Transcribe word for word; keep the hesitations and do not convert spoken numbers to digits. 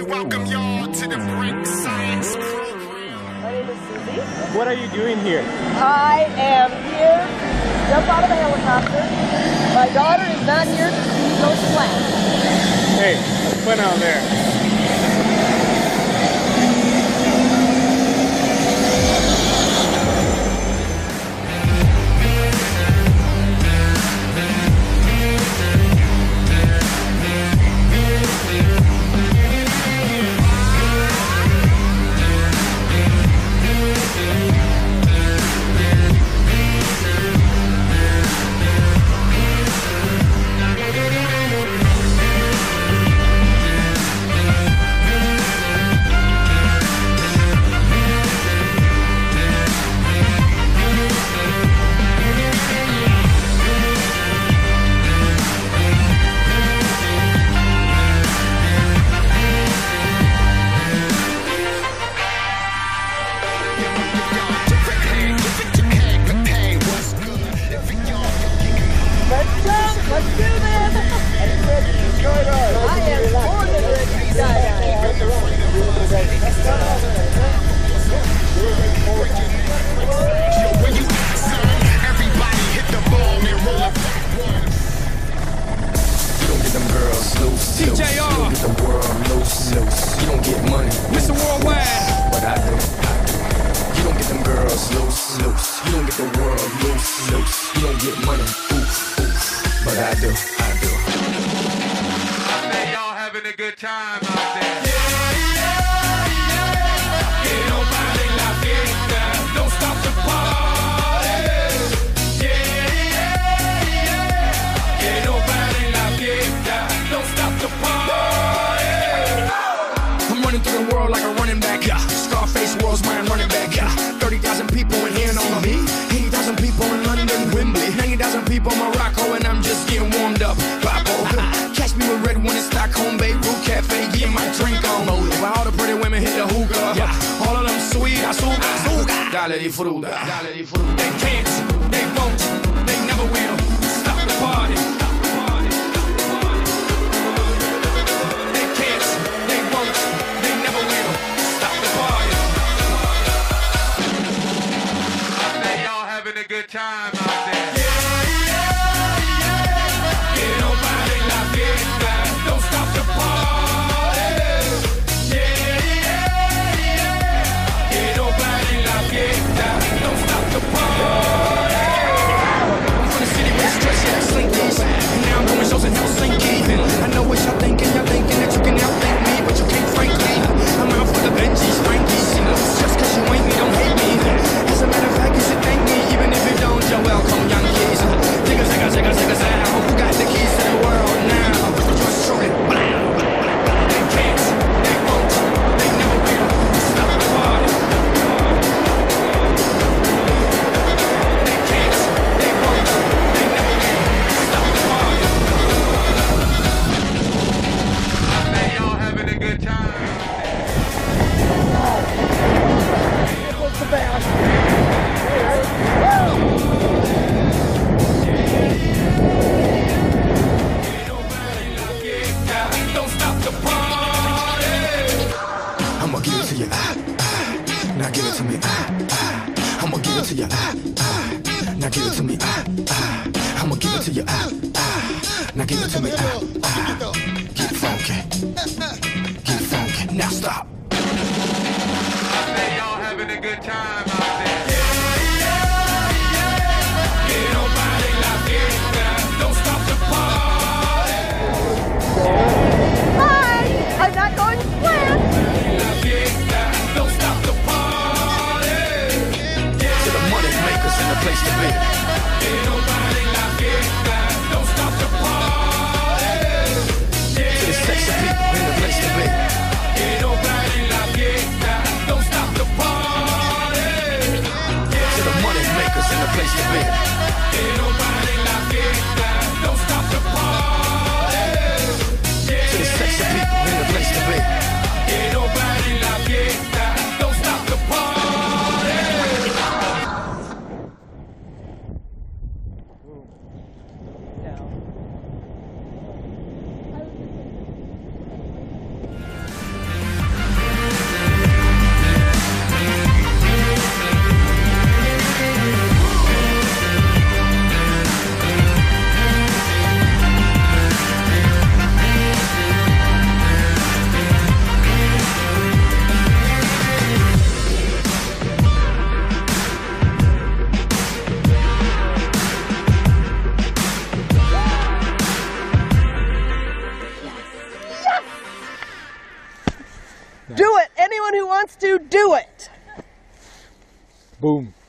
welcome y'all to the Brink Science Program. My name is Susie. What are you doing here? I am here to jump out of a helicopter. My daughter is not here to see those flags. Hey, what's fun out there? Let's do this! I am more than ready to die. When you got some, everybody hit the ball and roll it backwards. You don't get them girls loose, T J R. You don't get the world loose, loose. You don't get money, Mister Worldwide. but I do, I do. You don't get them girls loose, loose. You don't get the world loose, loose. You don't get money, oof, oof, but I do, I do. I bet y'all having a good time out there. Que no pare la fiesta, don't stop the party. Yeah, yeah, yeah. Que no pare la fiesta, don't stop the party. I'm running through the world like a running back. Yeah. Scarface, world's mine, running back. Yeah. thirty thousand people in here and on me. eighty thousand people in London, Wembley. ninety thousand people in Morocco, and I'm just getting warmed up. Papo. Catch me with red one in Stockholm, Beirut Cafe, getting my drink on. While all the pretty women hit the hookah. Yeah. All of them sweet, azúcar, azúcar. Dale di fruta, dale di fruta. They can't, they won't, they never will stop the party. They can't, they won't, they never will stop the party. I bet y'all having a good time out there. Que no pare la fiesta, don't stop the party. Yeah, yeah, yeah. Que no pare la fiesta, don't stop the party. I'm from the city with stretch like slinkies, and now I'm doing shows in Helsinki. I know what y'all thinking, y'all thinking that you can outthink me, but you can't, frankly. I'm out for the Benjis, Frankies. Just cause you ain't me, don't hate me. As a matter of fact, you should thank me, even if you don't. You're welcome, young kids. Zigga, zigga, zigga, zigga, sound. Who got the keys to the world now? Yours truly. They can't, they won't, they never will stop the party. They can't, they won't, they never will stop the party. I bet y'all having a good time. What's the best? Don't stop the party. I'ma give it to you, ah, ah. Now give it to me, ah, ah. I'ma give it to you, ah, ah. Now give it to me, ah, ah. I'ma give it to you, ah, ah. Now give it to me, ah, ah. Get funky, get funky. Now stop. I bet y'all having a good time out there. Que no pare la fiesta, don't stop the party. Hi! I'm not going to plan! La fiesta, don't stop the party. To the money makers and the place to be. Que no pare la fiesta, don't stop the party. To the sexy people and the place to be. Que no pare chance to do it. Boom.